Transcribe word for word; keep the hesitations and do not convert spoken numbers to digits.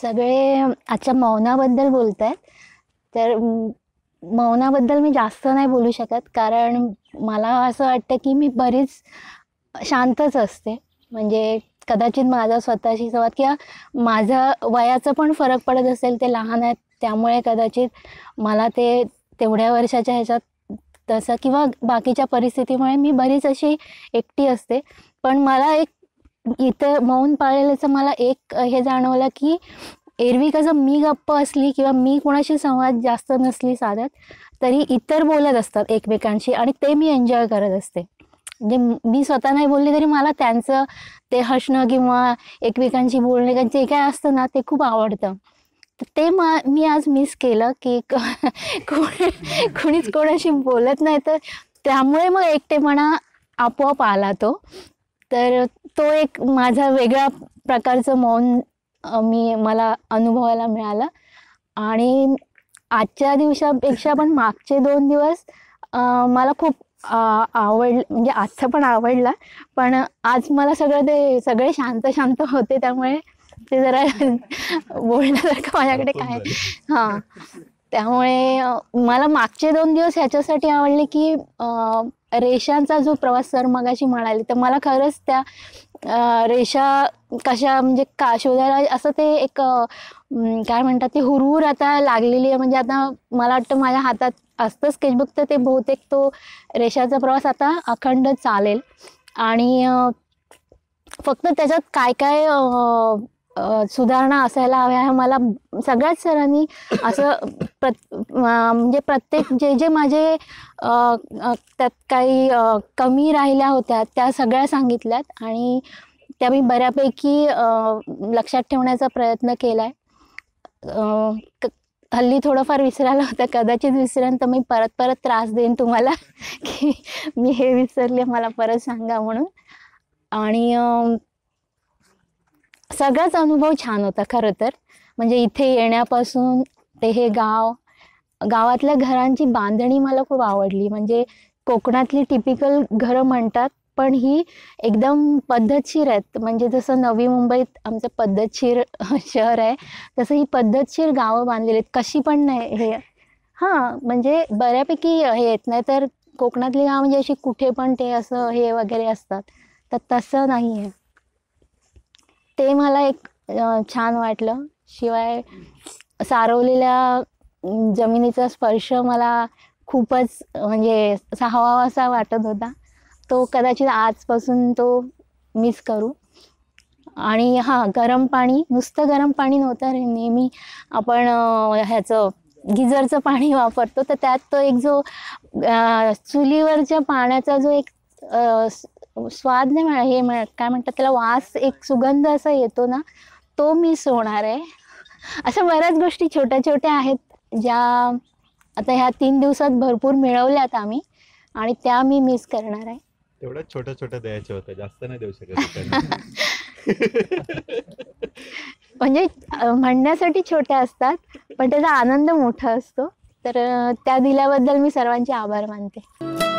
सगळे आजच्या मौनाबद्दल बोलतायत. तर म, मौनाबद्दल मी जास्त नाही बोलू शकत, कारण मला असं वाटतं की मी बरीच शांतच असते. म्हणजे कदाचित माझा स्वतःशी संवाद किंवा माझा वयाचा पण फरक पडत असेल, ते लहान आहेत त्यामुळे कदाचित मला ते तेवढ्या वर्षाच्या ह्याच्यात तसं किंवा बाकीच्या परिस्थितीमुळे मी बरीच अशी एकटी असते. पण मला एक इथं मौन पाळल्याचं मला एक हे जाणवलं की एरवी कसं मी गप्प असली किंवा मी कोणाशी संवाद जास्त नसली साधत, तरी इतर बोलत असतात एकमेकांशी आणि ते मी एन्जॉय करत असते. म्हणजे मी स्वतः नाही बोलले तरी मला त्यांचं ते हसणं किंवा एकमेकांशी बोलणे जे काय असतं ना, ते खूप आवडतं. तर ते मा मी आज मिस केलं की कोणी कुणीच कोणाशी बोलत नाही, तर त्यामुळे मग एकटेपणा आपोआप आला तो. तर तो एक माझा वेगळ्या प्रकारचं मौन अ, मी मला अनुभवायला मिळालं. आणि आजच्या दिवसापेक्षा पण मागचे दोन दिवस अ, मला खूप आ आवड म्हणजे आजचा पण आवडला. पण आज मला सगळं ते सगळे शांत शांत होते, त्यामुळे ते जरा बोलण्यासारखं माझ्याकडे हरपून काय झाले. हां. त्यामुळे अ, मला मागचे दोन दिवस ह्याच्यासाठी आवडले की अ, रेषांचा जो प्रवास सर मगाशी म्हणाले, तर मला खरंच त्या अ, रेषा कशा म्हणजे का शोधायला असं ते एक अ, अं, काय म्हणतात ते हुरहूर आता लागलेली आहे. म्हणजे आता मला वाटतं माझ्या हातात असतं स्केचबुक, तर ते बहुतेक तो रेषाचा प्रवास आता अखंड चालेल. आणि अ, फक्त त्याच्यात काय काय अ, अ, सुधारणा असायला हव्या हे मला सगळ्याच सरांनी असं प्रत अ, म्हणजे प्रत्येक जे जे माझे अ, अ, त्यात काही अ, कमी राहिल्या होत्या त्या सगळ्या सांगितल्यात आणि त्या मी बऱ्यापैकी अ, लक्षात ठेवण्याचा प्रयत्न केलाय. अ, क हल्ली थोडंफार विसरायला होतं, कदाचित विसरेन तर मी परत परत त्रास देईन तुम्हाला की मी हे विसरले, मला परत सांगा म्हणून. आणि अ, सगळाच अनुभव छान होता खरं तर. म्हणजे इथे येण्यापासून ते हे गाव, गावातल्या घरांची बांधणी मला खूप आवडली. म्हणजे कोकणातली टिपिकल घरं म्हणतात, पण ही एकदम पद्धतशीर आहेत. म्हणजे जसं नवी मुंबईत आमचं पद्धतशीर शहर आहे, तसं ही पद्धतशीर गावं बांधलेली आहेत. कशी पण नाही हे हां, म्हणजे बऱ्यापैकी हे आहेत. नाहीतर कोकणातली गावं म्हणजे अशी कुठे पण ते असं हे वगैरे असतात. तर तसं नाही आहे. ते मला एक अ, छान वाटलं. शिवाय सारवलेल्या अं, जमिनीचा स्पर्श मला खूपच म्हणजे असा हवाहवासा वाटत होता. तो कदाचित आजपासून तो मिस करू. आणि हां, गरम पाणी, नुसतं गरम पाणी नव्हतं रे. नेहमी आपण अ, ह्याचं गिझरचं पाणी वापरतो, तर त्यात तो एक जो अ, चुलीवरच्या पाण्याचा जो एक अ, स स्वाद नाही म्हणा हे म्हणा काय म्हणतात त्याला, वास, एक सुगंध असा येतो ना, तो मिस होणार आहे. अशा बऱ्याच गोष्टी छोट्या-छोट्या आहेत, ज्या आता ह्या तीन दिवसात भरपूर मिळवल्यात आम्ही आणि त्या मी मिस करणार आहे. तेवढ्या छोट्या छोट्या द्यायच्या होत्या, जास्त नाही देऊ शकत होत्या ना. म्हणजे अ, म्हणण्यासाठी छोट्या असतात, पण त्याचा आनंद मोठा असतो. तर अ, त्या दिल्याबद्दल मी सर्वांचे आभार मानते.